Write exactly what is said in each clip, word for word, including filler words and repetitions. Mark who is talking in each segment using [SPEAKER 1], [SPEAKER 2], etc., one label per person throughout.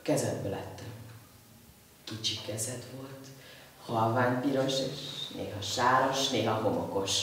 [SPEAKER 1] kezedbe lettem. Kicsi kezed volt, halvány piros, és néha sáros, néha homokos.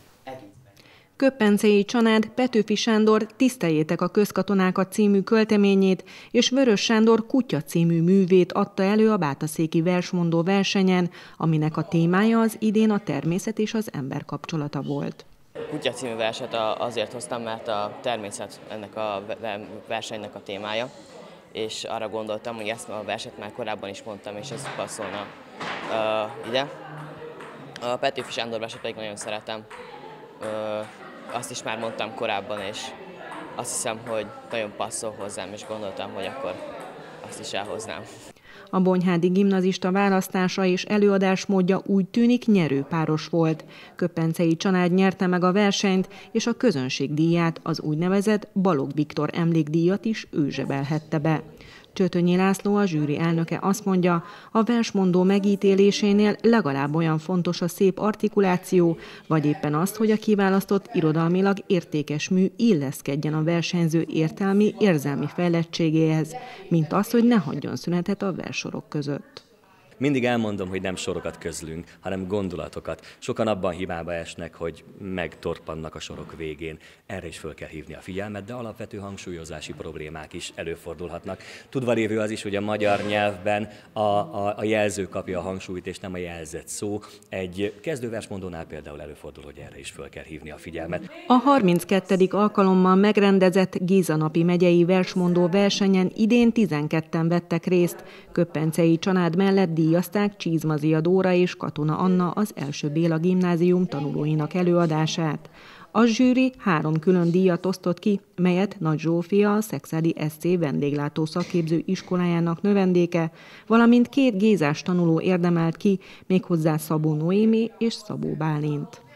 [SPEAKER 2] Köppencei Csanád Petőfi Sándor Tiszteljétek a közkatonákat című költeményét és Vörös Sándor Kutya című művét adta elő a bátaszéki versmondó versenyen, aminek a témája az idén a természet és az ember kapcsolata volt.
[SPEAKER 3] Kutya című verset azért hoztam, mert a természet ennek a versenynek a témája, és arra gondoltam, hogy ezt a verset már korábban is mondtam, és ez passzolna uh, ide. A Petőfi Sándor verset pedig nagyon szeretem. Uh, azt is már mondtam korábban, és azt hiszem, hogy nagyon passzol hozzám, és gondoltam, hogy akkor azt is elhoznám.
[SPEAKER 2] A bonyhádi gimnazista választása és előadásmódja úgy tűnik nyerőpáros volt. Köppencei Csanád nyerte meg a versenyt, és a közönségdíját, az úgynevezett Balogh Viktor emlékdíjat is ő zsebelhette be. Csötönyi László, a zsűri elnöke azt mondja, a versmondó megítélésénél legalább olyan fontos a szép artikuláció, vagy éppen azt, hogy a kiválasztott irodalmilag értékes mű illeszkedjen a versenyző értelmi, érzelmi fejlettségéhez, mint az, hogy ne hagyjon szünetet a versorok között.
[SPEAKER 4] Mindig elmondom, hogy nem sorokat közlünk, hanem gondolatokat. Sokan abban hibába esnek, hogy megtorpannak a sorok végén. Erre is föl kell hívni a figyelmet, de alapvető hangsúlyozási problémák is előfordulhatnak. Tudva lévő az is, hogy a magyar nyelvben a, a, a jelző kapja a hangsúlyt, és nem a jelzett szó. Egy kezdőversmondónál például előfordul, hogy erre is föl kell hívni a figyelmet.
[SPEAKER 2] A harminckettedik alkalommal megrendezett Gézanapi megyei versmondó versenyen idén tizenketten vettek részt. Köppencei Csanád mellett díjazták Csizmazia Dóra és Katona Anna az Első Béla Gimnázium tanulóinak előadását. A zsűri három külön díjat osztott ki, melyet Nagy Zsófia, a Szekszárdi es cé vendéglátó szakképző iskolájának növendéke, valamint két gézás tanuló érdemelt ki, méghozzá Szabó Noémi és Szabó Bálint.